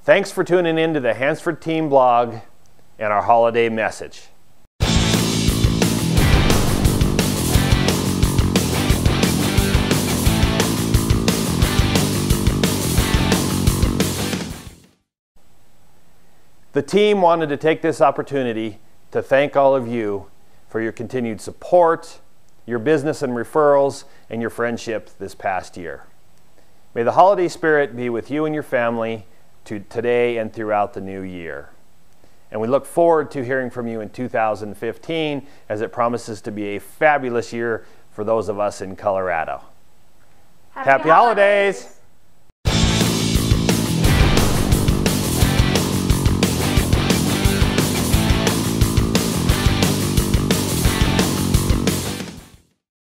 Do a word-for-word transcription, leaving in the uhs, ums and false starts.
Thanks for tuning in to the Hansford Team blog and our holiday message. The team wanted to take this opportunity to thank all of you for your continued support, your business and referrals, and your friendship this past year. May the holiday spirit be with you and your family to today and throughout the new year. And we look forward to hearing from you in two thousand fifteen, as it promises to be a fabulous year for those of us in Colorado. Happy, Happy holidays. holidays!